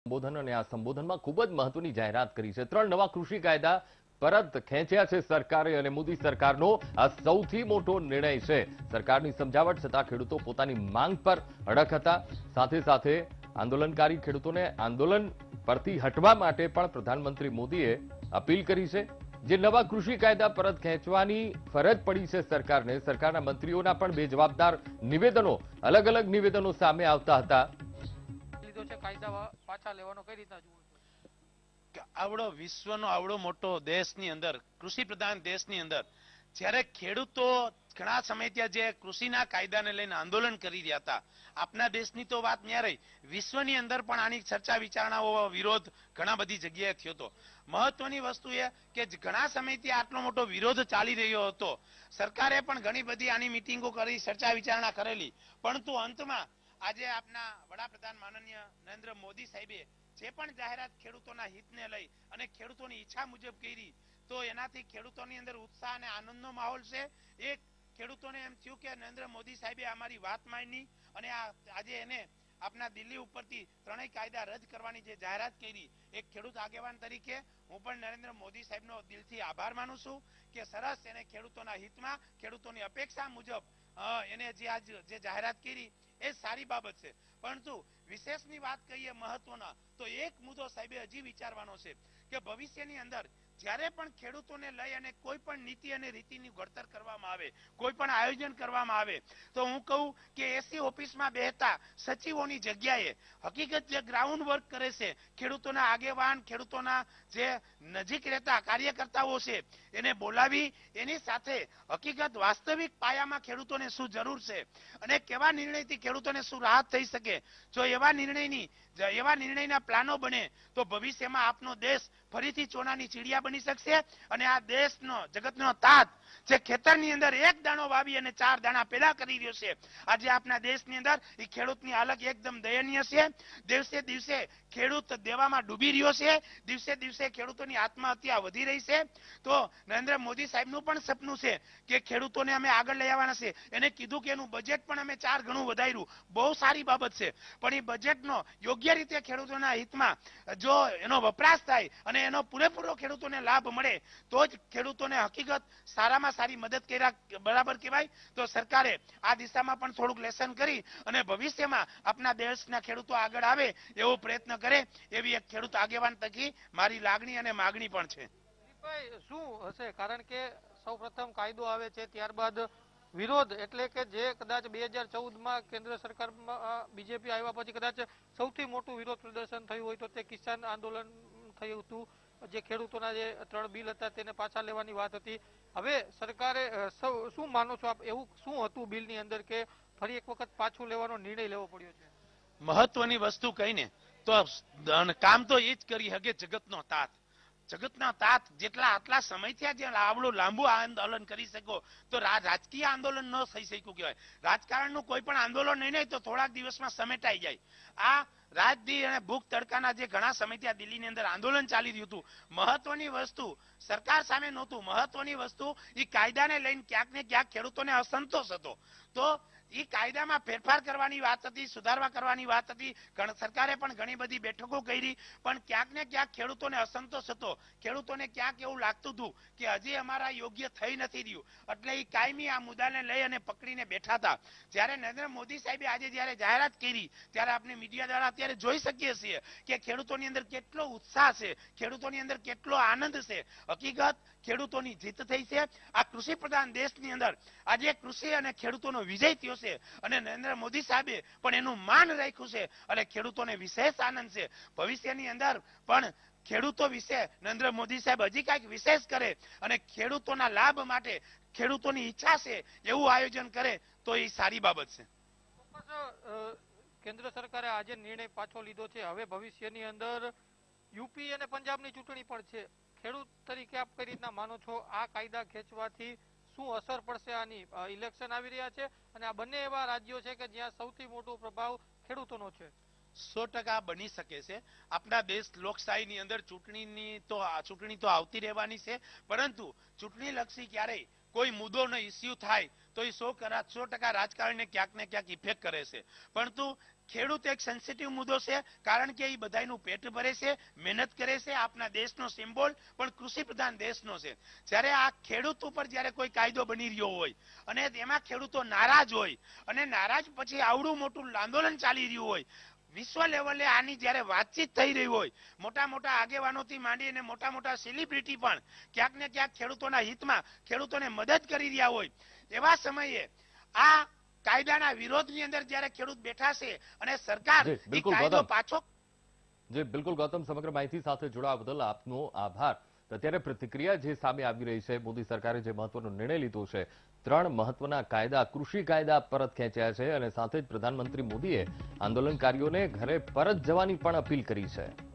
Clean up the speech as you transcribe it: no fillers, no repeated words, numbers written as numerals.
સંબોધન અને આ સંબોધનમાં ખૂબ જ મહત્વની જાહેરાત કરી છે। 3 નવા કૃષિ કાયદા પરત ખેંચ્યા છે સરકારે અને મોદી સરકારનો આ સૌથી મોટો નિર્ણય છે। સરકારની સમજાવટ છતાં ખેડૂતો પોતાની માંગ પર અડગ હતા। સાથે સાથે આંદોલનકારી ખેડૂતોને આંદોલન પરથી હટવા માટે પણ પ્રધાનમંત્રી મોદીએ અપીલ કરી છે। જે નવા કૃષિ કાયદા પરત ખેંચવાની ફરજ પડી છે સરકારને, સરકારના મંત્રીઓના પણ બેજવાબદાર નિવેદનો, અલગ અલગ નિવેદનો સામે આવતા હતા। आवड़ो विश्वनो आवड़ो मोटो देशनी अंदर कृषि प्रधान देशनी अंदर જ્યારે ખેડૂતો ઘણા સમયથી જે કૃષિના કાયદાને લઈને આંદોલન કરી રહ્યા હતા, આપના દેશની તો વાત ન્યા રહી, વિશ્વની અંદર પણ આની ચર્ચા વિચારણાઓ વિરોધ ઘણા બધી જગ્યાએ થયો હતો। મહત્વની વસ્તુ એ કે ઘણા સમયથી આટલો મોટો વિરોધ ચાલી રહ્યો હતો, સરકારે પણ ઘણી બધી આની મીટિંગો કરી, ચર્ચા વિચારણા કરેલી, પરંતુ અંતમાં આજે આપના વડાપ્રધાન માનનીય નરેન્દ્ર મોદી સાહેબે જે પણ જાહેરાત ખેડૂતોના હિતને લઈ અને ખેડૂતોની ઈચ્છા મુજબ કરી, તો એનાથી ખેડૂતોની અંદર ઉત્સાહ અને આનંદનો માહોલ છે। એક ખેડૂતોને એમ થયું કે નરેન્દ્ર મોદી સાહેબે અમારી વાત માની અને આજે એને આપના દિલ્હી ઉપરથી ત્રણેય કાયદા રદ કરવાની જે જાહેરાત કરી, એક ખેડૂત આગેવાન તરીકે હું પણ નરેન્દ્ર મોદી સાહેબનો દિલથી આભાર માનું છું કે સરસ એને ખેડૂતોના હિતમાં, ખેડૂતોની અપેક્ષા મુજબ એને જે જાહેરાત કરી એ સારી બાબત છે। પરંતુ વિશેષની વાત કહીએ મહત્વના, તો એક મુદ્દો સાહેબે હજી વિચારવાનો છે કે ભવિષ્યની અંદર જ્યારે પણ ખેડૂતોને લઈ અને કોઈ પણ નીતિ અને રીતિની ઘડતર કરવામાં આવે, કોઈ પણ આયોજન કરવામાં આવે, તો હું કહું કે એસી ઓફિસમાં બેહતા સચિવોની જગ્યાએ હકીકત જે ગ્રાઉન્ડ વર્ક કરે છે, ખેડૂતોના આગેવાન, ખેડૂતોના જે નજીક રહેતા કાર્યકર્તાઓ છે, એને બોલાવી એની સાથે હકીકત વાસ્તવિક પાયામાં ખેડૂતોને શું જરૂર છે અને કેવા નિર્ણયથી ખેડૂતોને શું રાહત થઈ શકે, જો એવા નિર્ણયના પ્લાનો બને તો ભવિષ્યમાં આપનો દેશ ફરીથી સોનાની ચીડિયા બની શકશે અને આ દેશનો જગતનો તાત જે ખેતરની અંદર એક દાણો વાવી અને 4 દાણા પેદા કરી રહ્યો છે, આજે આપના દેશની અંદર એ ખેડૂતની હાલત એકદમ દયનીય છે। દિવસે દિવસે ખેડૂત દેવામાં ડૂબી રહ્યો છે, દિવસે દિવસે ખેડૂતોની આત્મહત્યા વધી રહી છે। તો નરેન્દ્ર મોદી સાહેબનું પણ સપનું છે કે ખેડૂતોને અમે આગળ લઈ આવવાના છે। એને કીધું કે એનું બજેટ પણ અમે 4 ગણું વધાર્યું, બહુ સારી બાબત છે, પણ એ બજેટનો યોગ્ય રીતે ખેડૂતોના હિતમાં જો એનો વપરાશ થાય અને એનો પૂરેપૂરો ખેડૂતોને લાભ મળે તો જ ખેડૂતોને હકીકત સારામાં સારી મદદ કર્યા બરાબર કહેવાય। તો સરકારે આ દિશામાં પણ થોડુંક લેસન કરી અને ભવિષ્યમાં આપણા દેશના ખેડૂતો આગળ આવે એવો પ્રયત્ન કરે, એવી એક ખેડૂત આગેવાન તકી મારી લાગણી અને માગણી પણ છે। શું હશે? કારણ કે સૌપ્રથમ કાયદો આવે છે, ત્યારબાદ વિરોધ, એટલે કે જે કદાચ 2014માં કેન્દ્ર સરકારમાં બીજેપી આવ્યા પછી કદાચ સૌથી મોટું વિરોધ પ્રદર્શન થયું હોય તો તે કિસાન આંદોલન થયું હતું, જે ખેડૂતોના જે 3 બિલ હતા તેને પાછા લેવાની વાત હતી। હવે સરકારે શું માનો છો આપ, એવું શું હતું બિલની અંદર કે ફરી એક વખત પાછું લેવાનો નિર્ણય લેવો પડ્યો છે? મહત્વની વસ્તુ કહીને તો કામ તો એ જ કરી શકે જગતનો તાત। જગતના તાત જેટલા આટલા સમયથી જે આવડું લાંબુ આંદોલન કરી શકો તો રાજકીય આંદોલન ન થઈ શક્યું કહેવાય। રાજકારણનું કોઈ પણ આંદોલન નહીં તો થોડાક દિવસમાં સમેટાઈ જાય। આ રાજદી અને ભૂખ તડકાના જે ઘણા સમયથી આ દિલ્હીની અંદર આંદોલન ચાલી રહ્યું હતું, મહત્વની વસ્તુ સરકાર સામે નહોતું, મહત્વની વસ્તુ એ કાયદાને લઈને ક્યાંક ને ક્યાંક ખેડૂતોને અસંતોષ હતો। તો એ કાયદામાં ફેરફાર કરવાની વાત હતી, સુધારવા કરવાની વાત હતી, સરકારે પણ ઘણી બધી બેઠકો કરી, પણ ક્યાંક ને ક્યાંક ખેડૂતોને અસંતોષ હતો। ખેડૂતોને ક્યાંક એવું લાગતું હતું કે હજી અમારા યોગ્ય થઈ નથી રહ્યું, એટલે એ કાયમી આ મુદ્દાને લઈ અને પકડીને બેઠા હતા। જ્યારે નરેન્દ્ર મોદી સાહેબે આજે જ્યારે જાહેરાત કરી ત્યારે આપણે મીડિયા દ્વારા અત્યારે જોઈ શકીએ છીએ કે ખેડૂતોની અંદર કેટલો ઉત્સાહ છે, ખેડૂતોની અંદર કેટલો આનંદ છે। હકીકત ખેડૂતોની જીત થઈ છે। આ કૃષિ પ્રધાન દેશની અંદર આજે કૃષિ અને ખેડૂતોનો વિજય થયો છે અને નરેન્દ્ર મોદી સાહેબે પણ એનું માન રાખ્યું છે અને ખેડૂતોને વિશેષ આનંદ છે। ભવિષ્યની અંદર પણ ખેડૂતો વિશે નરેન્દ્ર મોદી સાહેબ હજી કંઈક વિશેષ કરે અને ખેડૂતોના લાભ માટે, ખેડૂતોની ઈચ્છા છે એવું આયોજન કરે તો એ સારી બાબત છે। કેન્દ્ર સરકારે આજે નિર્ણય પાછો લીધો છે, હવે ભવિષ્યની અંદર યુપી અને પંજાબની ચૂંટણી પણ છે। ખેડૂત તરીકે આપ કઈ રીતના માનો છો આ કાયદા ખેંચવાથી શું અસર પડશે આની? ઇલેક્શન આવી રહ્યા છે અને આ બંને એવા રાજ્યો છે કે જ્યાં સૌથી મોટો પ્રભાવ ખેડૂતોનો છે। 100% બની શકે છે। આપણા દેશ લોકશાહીની અંદર ચૂંટણી તો આવતી રહેવાની છે, પરંતુ ચૂંટણી લક્ષી ક્યારેય કોઈ મુદ્દોનો ઇસ્યુ થાય તો એ 100% રાજકારણને ક્યાંક ને ક્યાંક ઇફેક્ટ કરે છે। પરંતુ ખેડૂત એક સેન્સિટિવ મુદ્દો છે, કારણ કે એ બધાયનું પેટ ભરે છે, મહેનત કરે છે. આપના દેશનો સિમ્બોલ પણ કૃષિ પ્રધાન દેશનો છે. જ્યારે આ ખેડૂત ઉપર જ્યારે કોઈ કાયદો બની રહ્યો હોય અને એમાં ખેડૂતો નારાજ હોય અને નારાજ પછી આવડું મોટું આંદોલન ચાલી રહ્યું હોય, વિશ્વ લેવલે આની જ્યારે વાતચીત થઈ રહી હોય, મોટા મોટા આગેવાનોથી માંડી અને મોટા મોટા સેલિબ્રિટી પણ ક્યાંક ને ક્યાંક ખેડૂતોના હિતમાં ખેડૂતોને મદદ કરી રહ્યા હોય, એવા સમયે આ કાયદાના વિરોધની અંદર જ્યારે ખેડૂત બેઠા છે અને સરકાર એ કાયદો પાછો. જી બિલકુલ ગૌતમ, સમગ્ર માહિતી સાથે જોડાવા બદલ આપનો આભાર. અત્યારે પ્રતિક્રિયા જે સામે આવી રહી છે, મોદી સરકારે જે મહત્વનો નિર્ણય લીધો છે, 3 મહત્વના કાયદા, કૃષિ કાયદા પરત ખેંચ્યા છે અને સાથે જ પ્રધાનમંત્રી મોદીએ આંદોલનકારીઓને ઘરે પરત જવાની પણ અપીલ કરી છે.